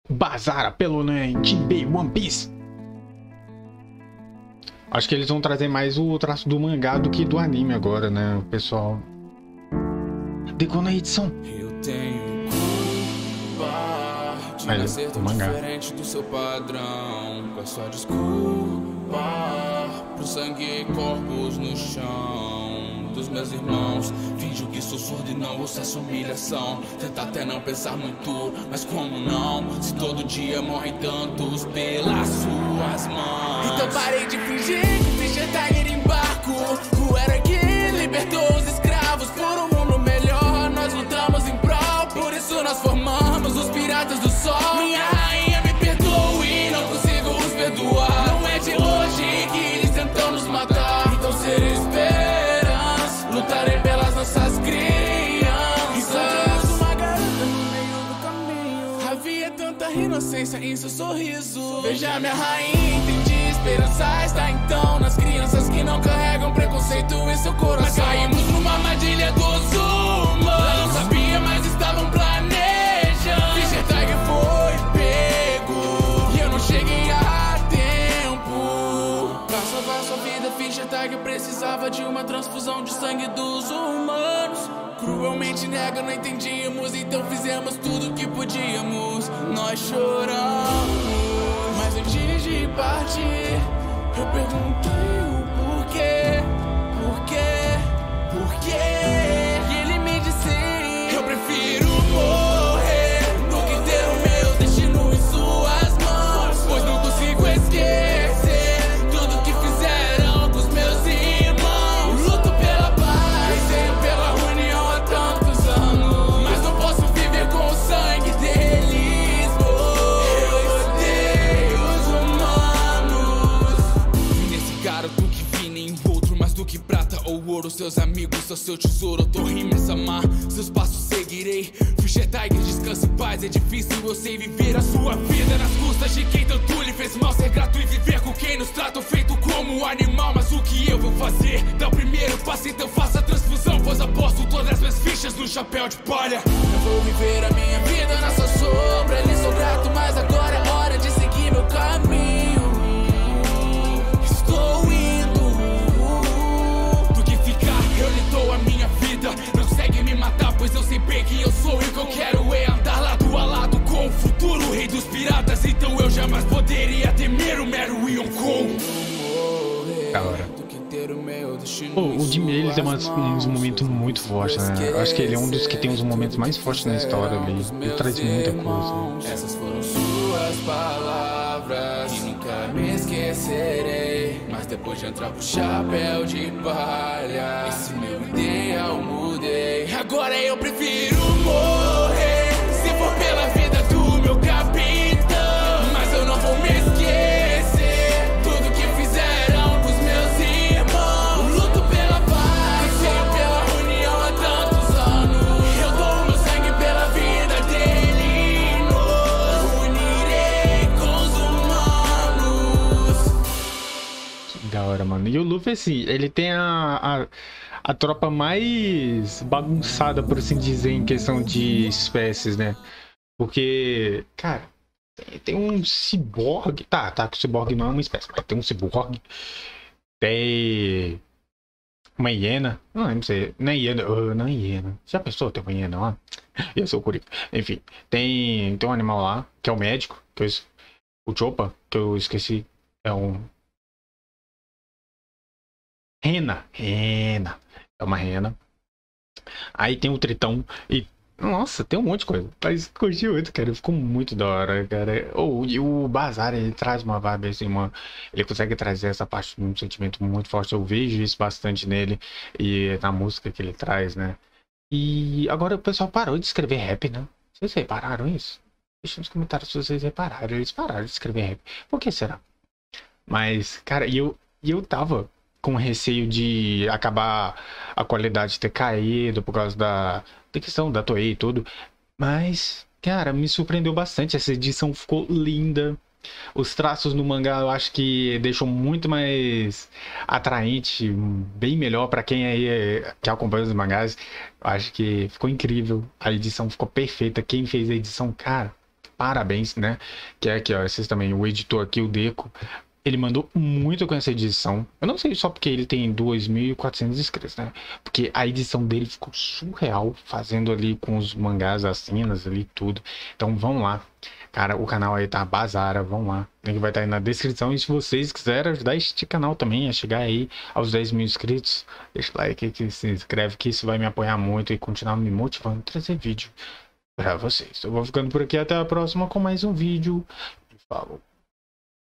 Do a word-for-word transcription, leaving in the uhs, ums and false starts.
Bazara pelo né, Jinbei One Piece. Acho que eles vão trazer mais o traço do mangá do que do anime agora, né, pessoal? Decou na edição. Eu tenho culpa de Aí, nascer tão mangá. diferente do seu padrão. Peço a desculpa pro sangue e corpos no chão dos meus irmãos. Finjo que sou surdo e não ouço essa humilhação. Tenta até não pensar muito, mas como não? Se todo dia morrem tantos pelas suas mãos. Então parei de fingir que o Fischer Tiger em barco. O era que libertou os escravos por um mundo melhor. Nós lutamos em prol, por isso nós formamos os piratas do sol. Minha rainha me perdoe, não consigo os perdoar. Não é de hoje que eles tentam nos matar. Então ser esperança, lutarei pelas nossas crianças. Encontramos uma garota no meio do caminho. Havia tanta inocência em seu sorriso. Veja minha rainha, entendi. Esperança está então nas crianças que não carregam preconceito em seu coração. Mas caímos numa armadilha dos humanos. Não sabia, mas estavam planejando. Fischer Tiger foi pego e eu não cheguei a tempo. Pra salvar sua vida, Fischer Tiger precisava de uma transfusão de sangue dos humanos. Cruelmente nega, não entendíamos, então fizemos tudo o que podíamos. Nós choramos, mas antes de partir, eu perguntei o porquê, porquê, porquê. E ele me disse: eu prefiro morrer do que ter o meu destino em suas mãos. Pois não consigo esquecer tudo que fizeram com os meus irmãos. Luto pela paz, receio pela união há tantos anos, mas não posso viver com o sangue deles. Eu odeio os humanos. Nesse garoto que vi nem outro, mais do que prata ou ouro. Seus amigos são seu tesouro, eu tô rimas amar, seus passos seguirei. Fischer Tiger, descanse em paz, é difícil eu sei viver a sua vida nas custas de quem tanto lhe fez mal. Ser grato e viver com quem nos trata feito como um animal. Mas o que eu vou fazer? Dá o primeiro passo, então faça a transfusão, pois aposto todas as minhas fichas no chapéu de palha. Eu vou viver a minha vida na sua sombra. Lhe sou grato, mas agora é hora de seguir meu caminho. Estou indo. Do que ficar, eu lhe dou a minha vida. Não segue me matar, pois eu sei bem quem eu sou. E o que eu quero é andar lado a lado com o futuro rei dos piratas. Então eu jamais poderia temer o mero Yonkou. Da hora. Pô, o Jinbei, ele tem umas, uns momentos muito fortes, né? Eu acho que ele é um dos que tem os momentos mais fortes na história ali. Ele traz muita coisa. Essas foram suas palavras e nunca me esquecerei. Mas depois de entrar pro chapéu de palha, esse meu ideal mudei. Agora eu prefiro morrer, se for pela vida do meu capitão. Mas eu não vou me esquecer tudo que fizeram com os meus irmãos. Luto pela paz, receio pela união há tantos anos. Eu dou o meu sangue pela vida dele. Nos unirei com os humanos. Da hora, mano. E o Luffy, assim, ele tem a, a, a tropa mais bagunçada, por assim dizer, em questão de espécies, né? Porque, cara, tem, tem um ciborgue. Tá, tá, que o ciborgue não é uma espécie, mas tem um ciborgue. Tem uma hiena. Não, não sei. Não é hiena. Uh, não é hiena. Já pensou ter uma hiena lá? Ia ser o Curico. Enfim, tem, tem um animal lá, que é o médico, que eu, o Chopper, que eu esqueci. É um. Rena, rena, é uma rena. Aí tem o Tritão e nossa, tem um monte de coisa. Mas curti muito, cara, ficou muito da hora, cara. Oh, e o Bazar, ele traz uma vibe assim, uma... ele consegue trazer essa parte de um sentimento muito forte. Eu vejo isso bastante nele e na música que ele traz, né? E agora o pessoal parou de escrever rap, né? Vocês repararam isso? Deixa nos comentários se vocês repararam. Eles pararam de escrever rap. Por que será? Mas, cara, e eu, e eu tava com receio de acabar a qualidade ter caído por causa da, da questão da Toei e tudo. Mas, cara, me surpreendeu bastante. Essa edição ficou linda. Os traços no mangá eu acho que deixam muito mais atraente, bem melhor para quem aí é, que acompanha os mangás. Eu acho que ficou incrível. A edição ficou perfeita. Quem fez a edição, cara, parabéns, né? Que é aqui, ó, vocês também, o editor aqui, o Deco, ele mandou muito com essa edição. Eu não sei só porque ele tem dois mil e quatrocentos inscritos, né? Porque a edição dele ficou surreal, fazendo ali com os mangás, as cenas ali, tudo. Então vão lá. Cara, o canal aí tá Bazara, vão lá. O link vai estar aí na descrição. E se vocês quiserem ajudar este canal também a chegar aí aos dez mil inscritos, deixa o like aqui, se inscreve que isso vai me apoiar muito e continuar me motivando a trazer vídeo pra vocês. Eu vou ficando por aqui, até a próxima com mais um vídeo. Falou.